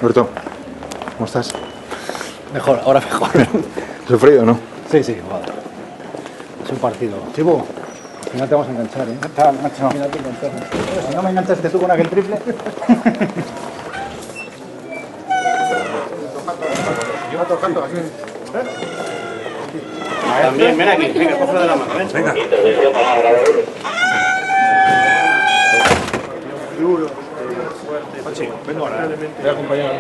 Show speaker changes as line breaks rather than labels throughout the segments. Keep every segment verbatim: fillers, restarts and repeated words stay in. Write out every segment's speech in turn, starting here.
Roberto, ¿cómo estás?
Mejor, ahora mejor.
¿Sufrido o no?
Sí, sí, joder. Es un partido. Chivo, al final te vamos a enganchar, ¿eh?
Tal, macho.
Al final te enganchamos. Si no me enganchaste tú con aquel triple.
También, ven aquí, venga, cógelo de la mano, ven. Venga. Duro, fuerte. Vengo ahora. Voy a acompañar.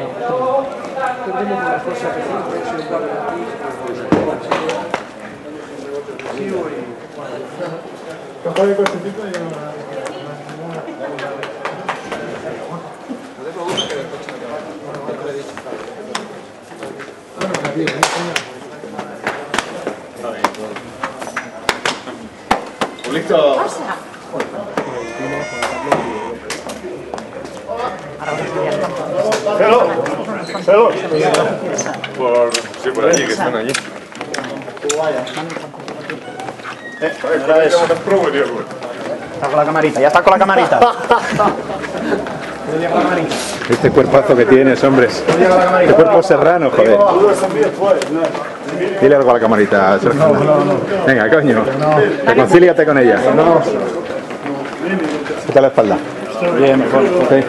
Coger el cochecito y ya...
¿Listo?
¡Celo! ¡Celo!
Por, sí, por allí, que están allí.
Eh, está con la camarita, ya está con la camarita.
Este cuerpazo que tienes, hombres. Este cuerpo serrano, joder. Dile algo a la camarita, Sergio. No, no, no. Venga, coño. Reconcíliate con ella. No. ¿Qué tal la espalda?
Bien, mejor.
Sí.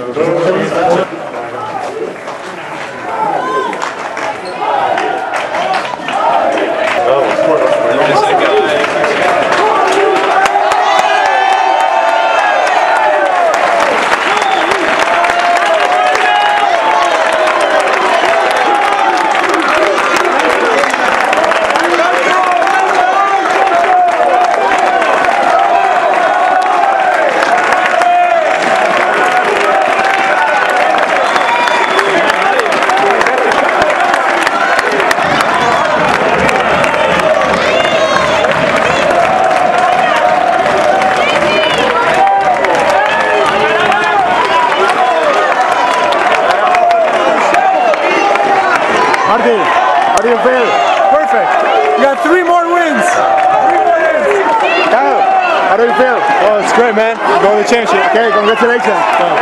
Marty, how do you feel? Perfect. You got three more wins. Three more wins.
Kyle, how do you feel?
Oh, it's great, man. Going to the championship.
Okay, congratulations.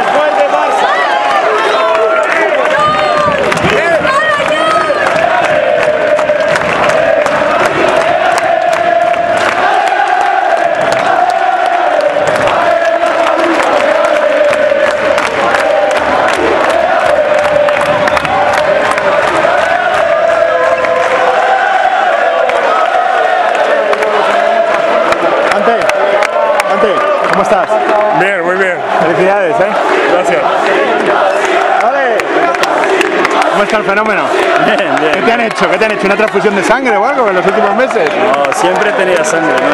¿Cómo estás?
Bien, muy bien.
Felicidades, ¿eh?
Gracias.
¡Vale! ¿Cómo está el fenómeno?
Bien, bien.
¿Qué te han hecho? ¿Qué te han hecho? ¿Una transfusión de sangre o algo en los últimos meses?
No, siempre tenía sangre, ¿no?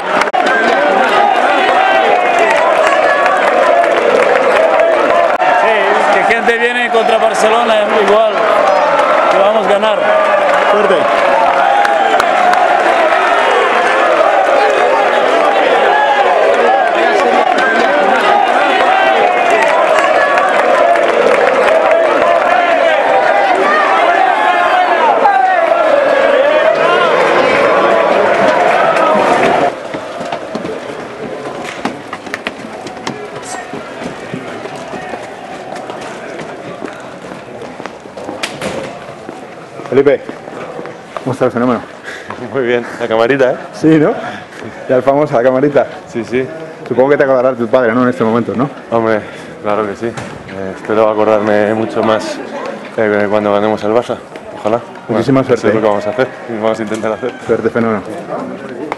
Sí, que gente viene contra Barcelona, igual, que vamos a ganar.
Suerte. Felipe, ¿cómo está el fenómeno?
Muy bien. La camarita, ¿eh?
Sí, ¿no? Ya el famoso, la camarita.
Sí, sí.
Supongo que te acordarás de tu padre, ¿no? En este momento, ¿no?
Hombre, claro que sí. Eh, espero acordarme mucho más eh, cuando ganemos el Barça. Ojalá.
Muchísima
Bueno,
suerte.
eso es lo que vamos a hacer y vamos a intentar hacer.
Suerte, fenómeno.